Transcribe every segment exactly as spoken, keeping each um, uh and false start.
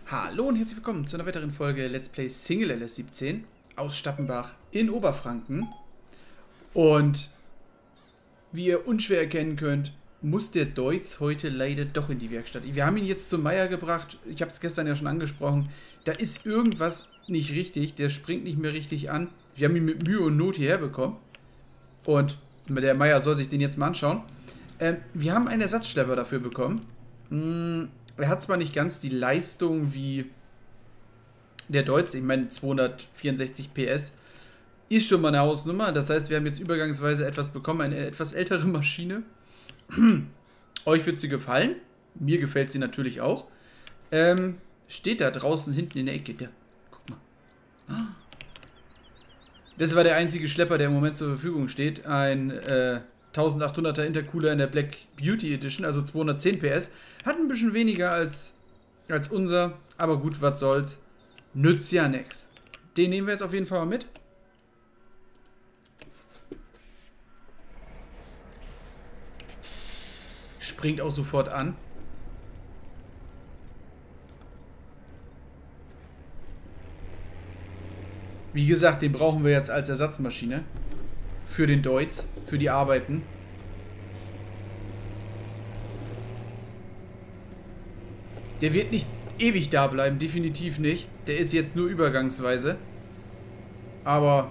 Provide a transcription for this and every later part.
Hallo und herzlich willkommen zu einer weiteren Folge Let's Play Single L S siebzehn aus Stappenbach in Oberfranken. Und wie ihr unschwer erkennen könnt, muss der Deutz heute leider doch in die Werkstatt. Wir haben ihn jetzt zum Meier gebracht, ich habe es gestern ja schon angesprochen, da ist irgendwas nicht richtig, der springt nicht mehr richtig an. Wir haben ihn mit Mühe und Not hierher bekommen und der Meier soll sich den jetzt mal anschauen. Ähm, wir haben einen Ersatzschlepper dafür bekommen. Hm, er hat zwar nicht ganz die Leistung wie der Deutz, ich meine zweihundertvierundsechzig P S, ist schon mal eine Hausnummer. Das heißt, wir haben jetzt übergangsweise etwas bekommen, eine etwas ältere Maschine. Euch wird sie gefallen. Mir gefällt sie natürlich auch. Ähm, steht da draußen hinten in der Ecke. Da. Guck mal. Das war der einzige Schlepper, der im Moment zur Verfügung steht. Ein äh, eintausendachthunderter Intercooler in der Black Beauty Edition, also zweihundertzehn P S. Hat ein bisschen weniger als, als unser. Aber gut, was soll's. Nützt ja nichts. Den nehmen wir jetzt auf jeden Fall mal mit. Springt auch sofort an. Wie gesagt, den brauchen wir jetzt als Ersatzmaschine. Für den Deutz, für die Arbeiten. Der wird nicht ewig da bleiben, definitiv nicht. Der ist jetzt nur übergangsweise. Aber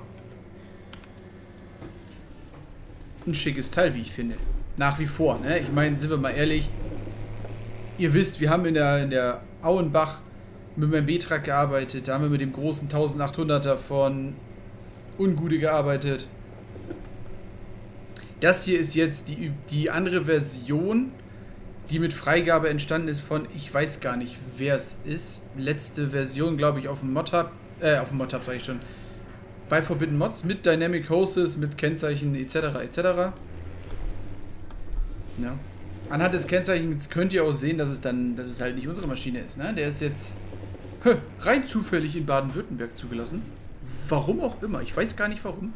ein schickes Teil, wie ich finde. Nach wie vor, ne? Ich meine, sind wir mal ehrlich. Ihr wisst, wir haben in der, in der Auenbach mit dem M B-Truck gearbeitet. Da haben wir mit dem großen eintausendachthunderter von Ungude gearbeitet. Das hier ist jetzt die, die andere Version, die mit Freigabe entstanden ist von, ich weiß gar nicht, wer es ist. Letzte Version, glaube ich, auf dem Mod-Hub, äh, auf dem Mod-Hub sage ich schon, bei Forbidden Mods mit Dynamic Hoses, mit Kennzeichen et cetera et cetera. Ja. Anhand des Kennzeichens könnt ihr auch sehen, dass es dann, dass es halt nicht unsere Maschine ist. Ne? Der ist jetzt hö, rein zufällig in Baden-Württemberg zugelassen. Warum auch immer. Ich weiß gar nicht warum.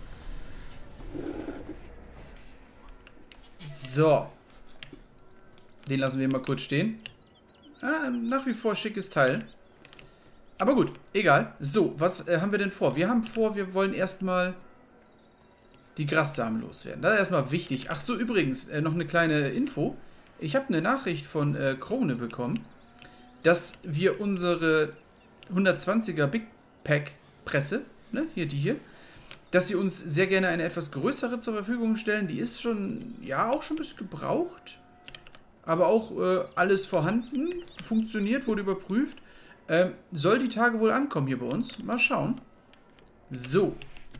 So. Den lassen wir mal kurz stehen. Ah, nach wie vor schickes Teil. Aber gut, egal. So, was äh, haben wir denn vor? Wir haben vor, wir wollen erstmal die Grassamen loswerden. Das ist erstmal wichtig. Ach so, übrigens, äh, noch eine kleine Info. Ich habe eine Nachricht von äh, Krone bekommen, dass wir unsere hundertzwanziger Big Pack Presse, ne, hier die hier, dass sie uns sehr gerne eine etwas größere zur Verfügung stellen. Die ist schon, ja, auch schon ein bisschen gebraucht. Aber auch äh, alles vorhanden, funktioniert, wurde überprüft. Ähm, soll die Tage wohl ankommen hier bei uns. Mal schauen. So.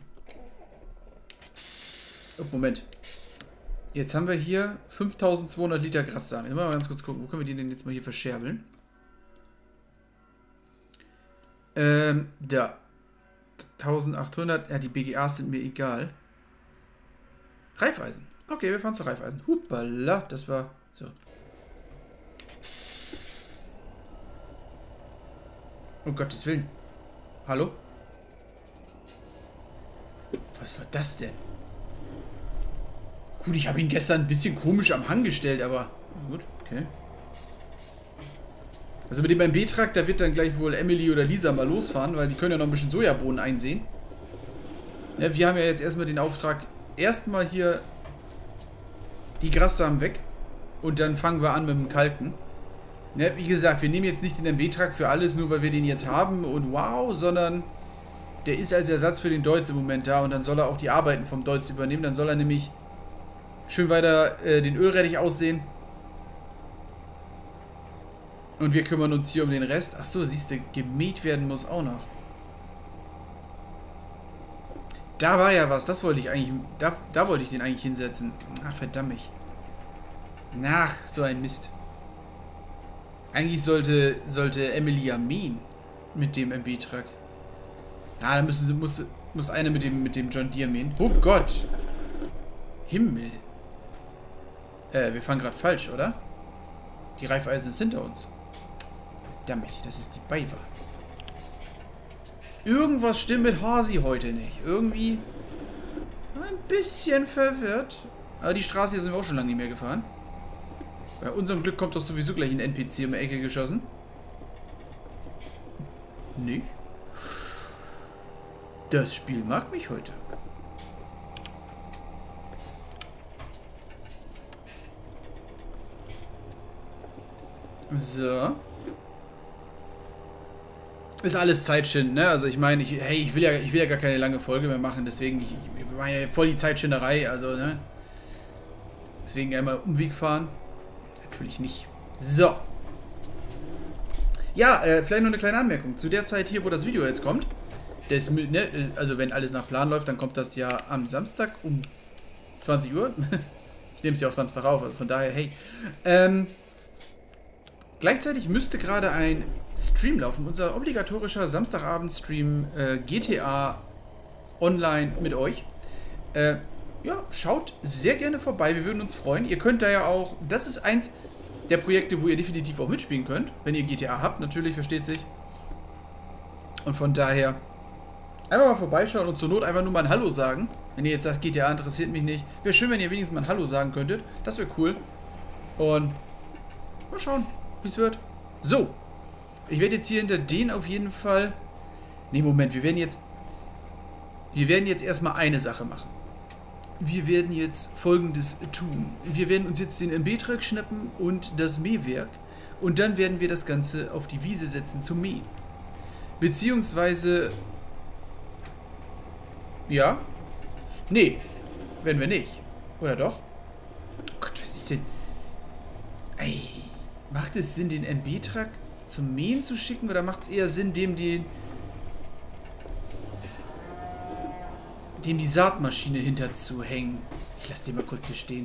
Oh, Moment. Jetzt haben wir hier fünftausendzweihundert Liter Grassamen. Jetzt mal ganz kurz gucken, wo können wir die denn jetzt mal hier verscherbeln? Ähm, da. eintausendachthundert. Ja, die B G As sind mir egal. Reifeisen. Okay, wir fahren zu Reifeisen. Hupala, das war so. Um Gottes Willen. Hallo? Was war das denn? Gut, ich habe ihn gestern ein bisschen komisch am Hang gestellt, aber gut, okay. Also mit dem M B-Truck, da wird dann gleich wohl Emily oder Lisa mal losfahren, weil die können ja noch ein bisschen Sojabohnen einsehen. Ja, wir haben ja jetzt erstmal den Auftrag, erstmal hier die Grassamen weg und dann fangen wir an mit dem Kalten. Ja, wie gesagt, wir nehmen jetzt nicht den M B-Truck für alles, nur weil wir den jetzt haben und wow, sondern der ist als Ersatz für den Deutz im Moment da und dann soll er auch die Arbeiten vom Deutz übernehmen. Dann soll er nämlich schön weiter äh, den Ölrettich aussehen. Und wir kümmern uns hier um den Rest. Achso, siehst du, gemäht werden muss auch noch. Da war ja was, das wollte ich eigentlich, da, da wollte ich den eigentlich hinsetzen. Ach, verdammt mich. Ach, so ein Mist. Eigentlich sollte, sollte Emily ja mähen mit dem M B-Truck. Ah, dann müssen sie, muss, muss eine mit dem, mit dem John Deere mähen. Oh Gott. Himmel. Äh, wir fahren gerade falsch, oder? Die Reifeisen ist hinter uns. Verdammt, das ist die Beiwa. Irgendwas stimmt mit Hasi heute nicht. Irgendwie ein bisschen verwirrt. Aber die Straße hier sind wir auch schon lange nicht mehr gefahren. Bei unserem Glück kommt doch sowieso gleich ein N P C um die Ecke geschossen. Nee. Das Spiel mag mich heute. So. Ist alles Zeitschinden, ne? Also ich meine, ich, hey, ich will ja, ich will ja gar keine lange Folge mehr machen, deswegen, ich, ich war ja voll die Zeitschinderei, also, ne? Deswegen einmal Umweg fahren. Natürlich nicht. So. Ja, äh, vielleicht noch eine kleine Anmerkung. Zu der Zeit hier, wo das Video jetzt kommt, das, ne, also wenn alles nach Plan läuft, dann kommt das ja am Samstag um zwanzig Uhr. Ich nehme es ja auch Samstag auf, also von daher, hey. Ähm, gleichzeitig müsste gerade ein Stream laufen, unser obligatorischer Samstagabend-Stream äh, G T A Online mit euch. Äh, ja, schaut sehr gerne vorbei, wir würden uns freuen. Ihr könnt da ja auch, das ist eins der Projekte, wo ihr definitiv auch mitspielen könnt, wenn ihr G T A habt, natürlich, versteht sich. Und von daher einfach mal vorbeischauen und zur Not einfach nur mal ein Hallo sagen. Wenn ihr jetzt sagt, G T A interessiert mich nicht, wäre schön, wenn ihr wenigstens mal ein Hallo sagen könntet. Das wäre cool. Und mal schauen, wie es wird. So. Ich werde jetzt hier hinter den auf jeden Fall... Ne, Moment, wir werden jetzt... Wir werden jetzt erstmal eine Sache machen. Wir werden jetzt Folgendes tun. Wir werden uns jetzt den M B-Truck schnappen und das Mähwerk. Und dann werden wir das Ganze auf die Wiese setzen zum Mähen. Beziehungsweise... Ja? Nee, werden wir nicht. Oder doch? Oh Gott, was ist denn... Ey, macht es Sinn, den M B-Truck zum Mähen zu schicken? Oder macht es eher Sinn, dem die... dem die Saatmaschine hinterzuhängen? Ich lasse den mal kurz hier stehen.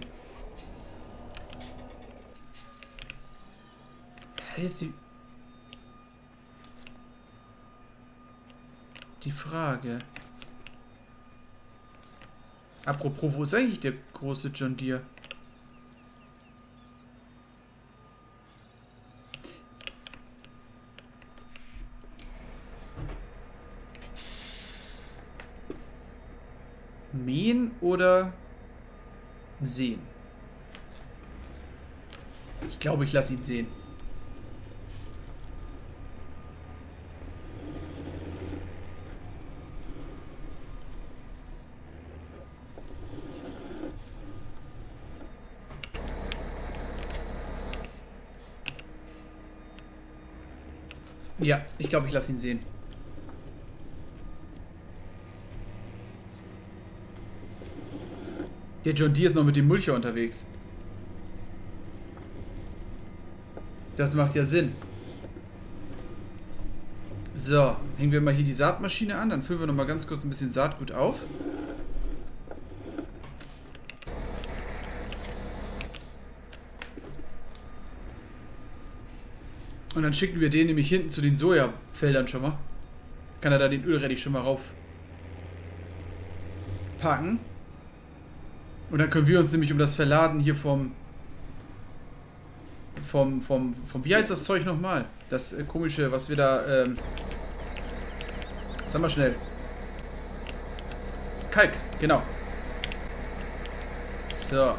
Jetzt die... die Frage... Apropos, wo ist eigentlich der große John Deere? Mähen oder sehen? Ich glaube, ich lasse ihn sehen. Ja, ich glaube, ich lasse ihn sehen. Der John Deere ist noch mit dem Mulcher unterwegs. Das macht ja Sinn. So, hängen wir mal hier die Saatmaschine an. Dann füllen wir noch mal ganz kurz ein bisschen Saatgut auf. Und dann schicken wir den nämlich hinten zu den Sojafeldern schon mal. Kann er da den Ölrettich schon mal rauf packen. Und dann können wir uns nämlich um das Verladen hier vom vom, vom, vom wie heißt das Zeug nochmal? Das äh, komische, was wir da, ähm, sag mal schnell. Kalk, genau. So. Äh,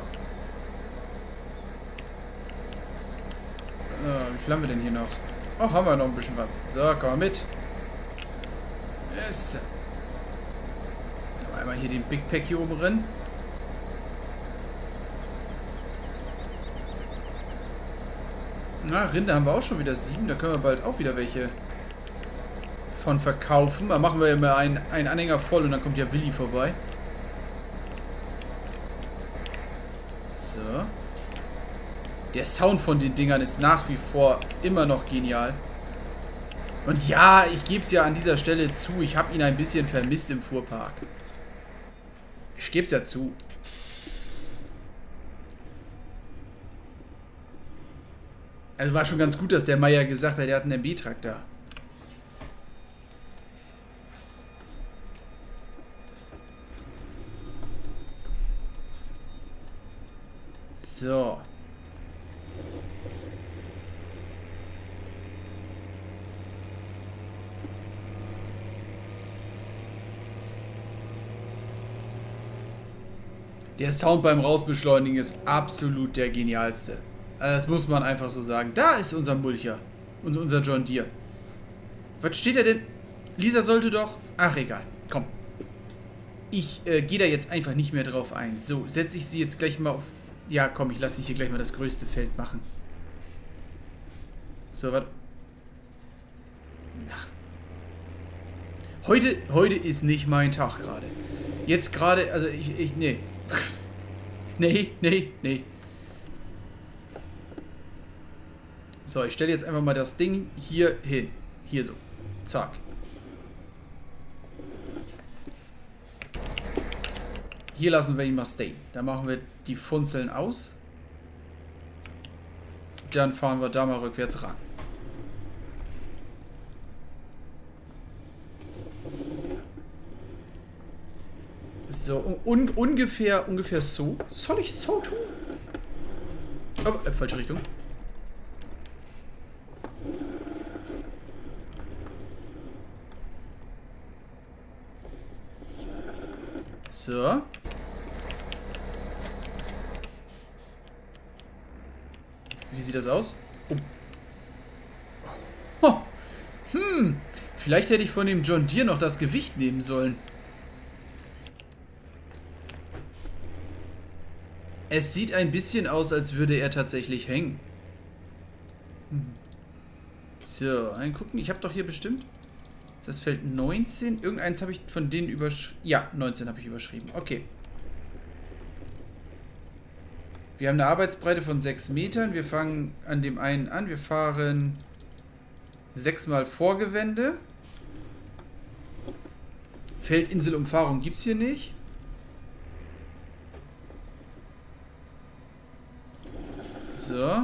wie viel haben wir denn hier noch? Ach, haben wir noch ein bisschen was. So, komm mal mit. Yes. Einmal hier den Big Pack hier oben drin. Na, Rinde haben wir auch schon wieder sieben. Da können wir bald auch wieder welche von verkaufen. Da machen wir immer einen, einen Anhänger voll und dann kommt ja Willi vorbei. So. Der Sound von den Dingern ist nach wie vor immer noch genial. Und ja, ich gebe es ja an dieser Stelle zu, ich habe ihn ein bisschen vermisst im Fuhrpark. Ich gebe es ja zu. Also war schon ganz gut, dass der Meier gesagt hat, er hat einen M B-Truck da. So. Der Sound beim Rausbeschleunigen ist absolut der genialste. Das muss man einfach so sagen. Da ist unser Mulcher. Und unser John Deere. Was steht da denn? Lisa sollte doch... Ach, egal. Komm. Ich äh, gehe da jetzt einfach nicht mehr drauf ein. So, setze ich sie jetzt gleich mal auf... Ja, komm, ich lasse dich hier gleich mal das größte Feld machen. So, warte. Ach. Heute, heute ist nicht mein Tag gerade. Jetzt gerade, also ich, ich, nee. nee, nee, nee. So, ich stelle jetzt einfach mal das Ding hier hin. Hier so. Zack. Hier lassen wir ihn mal stehen. Dann machen wir die Funzeln aus. Dann fahren wir da mal rückwärts ran. So, un ungefähr, ungefähr so. Soll ich so tun? Oh, äh, falsche Richtung. So. Wie sieht das aus? Oh. Oh. Hm. Vielleicht hätte ich von dem John Deere noch das Gewicht nehmen sollen. Es sieht ein bisschen aus, als würde er tatsächlich hängen. Hm. So, eingucken. Ich habe doch hier bestimmt... Das Feld neunzehn. Irgendeins habe ich von denen überschrieben. Ja, neunzehn habe ich überschrieben. Okay. Wir haben eine Arbeitsbreite von sechs Metern. Wir fangen an dem einen an. Wir fahren sechsmal Vorgewende. Feldinselumfahrung gibt es hier nicht. So.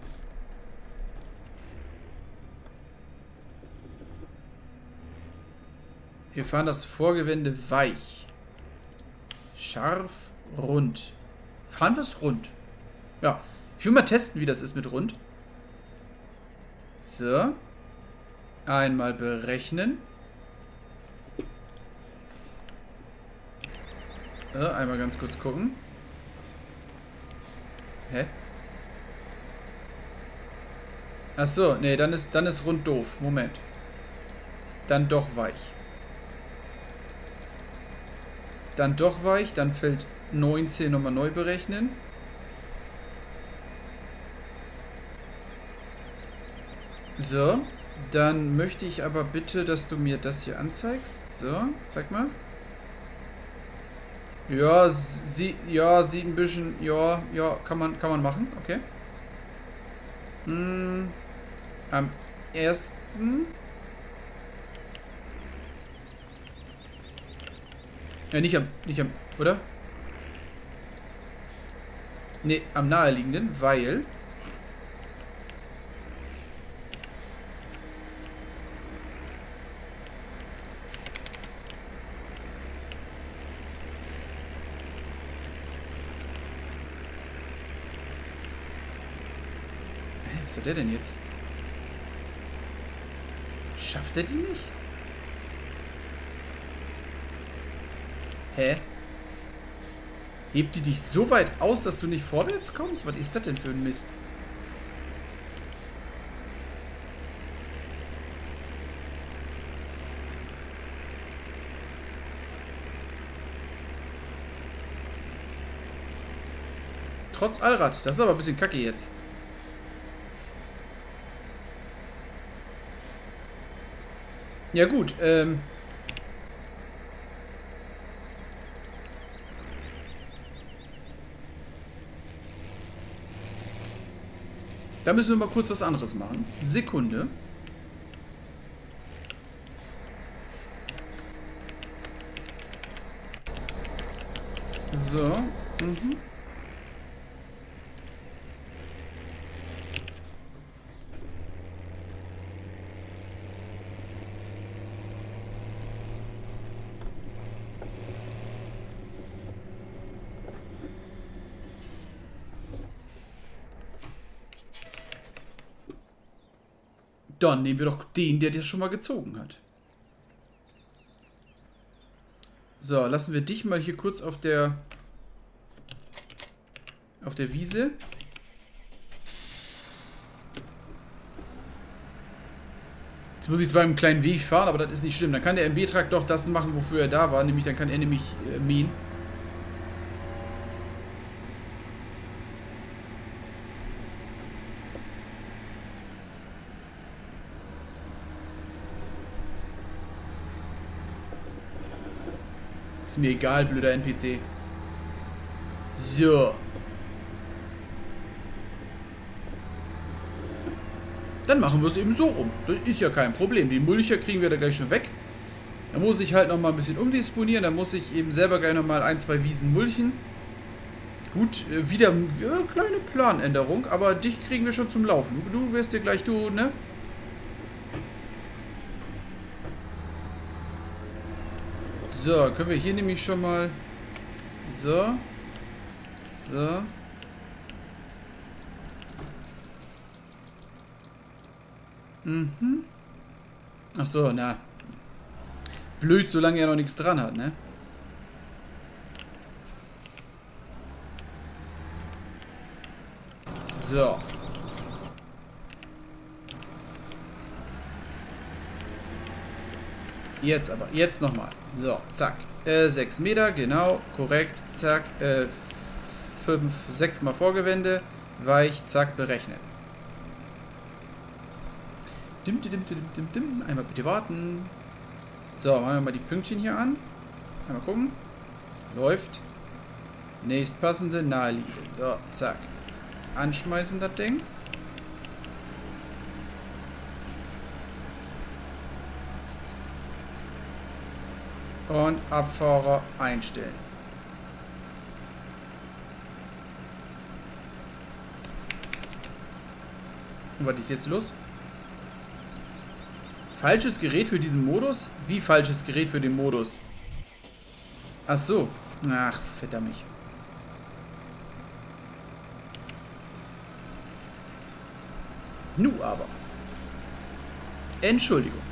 Wir fahren das Vorgewende weich. Scharf, rund. Fahren wir es rund? Ja. Ich will mal testen, wie das ist mit rund. So. Einmal berechnen. So, einmal ganz kurz gucken. Hä? Ach so, nee, dann ist, dann ist rund doof. Moment. Dann doch weich. Dann doch weich, dann fällt neunzehn nochmal neu berechnen. So, dann möchte ich aber bitte, dass du mir das hier anzeigst. So, zeig mal. Ja, sie, ja, sieht ein bisschen, ja, ja, kann man, kann man machen, okay. Hm, am ersten... Ja, nicht am, nicht am, oder? Ne, am naheliegenden, weil... Hä, was hat der denn jetzt? Schafft er die nicht? Hä? Hebt die dich so weit aus, dass du nicht vorwärts kommst? Was ist das denn für ein Mist? Trotz Allrad. Das ist aber ein bisschen kacke jetzt. Ja gut, ähm... da müssen wir mal kurz was anderes machen. Sekunde. So. Mhm. Dann nehmen wir doch den, der das schon mal gezogen hat. So, lassen wir dich mal hier kurz auf der auf der Wiese. Jetzt muss ich zwar einen kleinen Weg fahren, aber das ist nicht schlimm. Dann kann der M B-Truck doch das machen, wofür er da war. Nämlich, dann kann er nämlich äh, mähen. Ist mir egal, blöder N P C. So. Dann machen wir es eben so rum. Das ist ja kein Problem. Die Mulcher kriegen wir da gleich schon weg. Da muss ich halt nochmal ein bisschen umdisponieren. Da muss ich eben selber gleich nochmal ein, zwei Wiesen mulchen. Gut, wieder ja, kleine Planänderung. Aber dich kriegen wir schon zum Laufen. Du wirst dir gleich, du, ne? So, können wir hier nämlich schon mal... So. So. Mhm. Ach so, na. Blöd, solange er noch nichts dran hat, ne? So. Jetzt aber, jetzt nochmal. So, zack. Äh, sechs Meter, genau, korrekt, zack. Äh, fünf, sechs mal Vorgewende, weich, zack, berechnen. Dim, dim, dim, dim, dim. Einmal bitte warten. So, machen wir mal die Pünktchen hier an. Einmal gucken. Läuft. Nächstpassende, naheliegend. So, zack. Anschmeißen das Ding. Und Abfahrer einstellen. Und was ist jetzt los? Falsches Gerät für diesen Modus? Wie falsches Gerät für den Modus? Ach so. Ach, verdammt. Nu aber. Entschuldigung.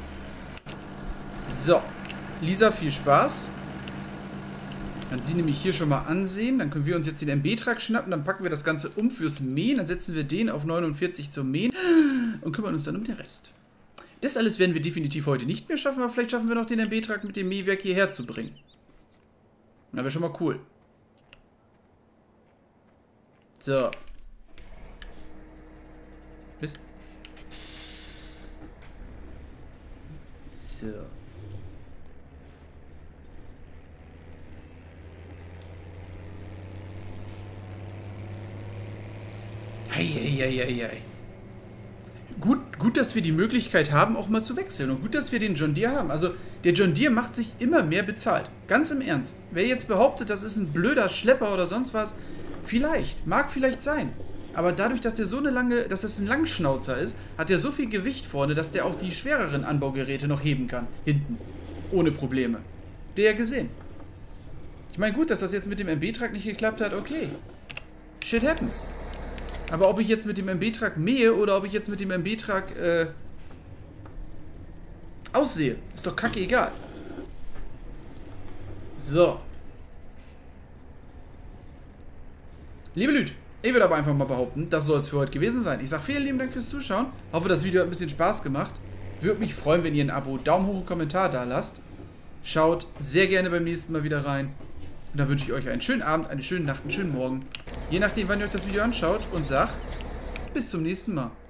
So. Lisa, viel Spaß. Dann sie nämlich hier schon mal ansehen. Dann können wir uns jetzt den M B-Truck schnappen. Dann packen wir das Ganze um fürs Mähen. Dann setzen wir den auf neunundvierzig zum Mähen. Und kümmern uns dann um den Rest. Das alles werden wir definitiv heute nicht mehr schaffen. Aber vielleicht schaffen wir noch den M B-Truck mit dem Mähwerk hierher zu bringen. Das wäre schon mal cool. So. Bis. So. Hey, hey, hey, hey, hey. Gut, gut, dass wir die Möglichkeit haben, auch mal zu wechseln. Und gut, dass wir den John Deere haben. Also, der John Deere macht sich immer mehr bezahlt. Ganz im Ernst. Wer jetzt behauptet, das ist ein blöder Schlepper oder sonst was, vielleicht. Mag vielleicht sein. Aber dadurch, dass der so eine lange, dass das ein Langschnauzer ist, hat er so viel Gewicht vorne, dass der auch die schwereren Anbaugeräte noch heben kann. Hinten. Ohne Probleme. Der gesehen. Ich meine, gut, dass das jetzt mit dem M B-Truck nicht geklappt hat, okay. Shit happens. Aber ob ich jetzt mit dem M B-Truck mähe oder ob ich jetzt mit dem M B-Truck äh, aussehe, ist doch kacke egal. So. Liebe Lüd, ich würde aber einfach mal behaupten, das soll es für heute gewesen sein. Ich sage vielen lieben Dank fürs Zuschauen. Hoffe, das Video hat ein bisschen Spaß gemacht. Würde mich freuen, wenn ihr ein Abo, Daumen hoch und Kommentar da lasst. Schaut sehr gerne beim nächsten Mal wieder rein. Und dann wünsche ich euch einen schönen Abend, eine schöne Nacht, einen schönen Morgen. Je nachdem, wann ihr euch das Video anschaut und sagt, bis zum nächsten Mal.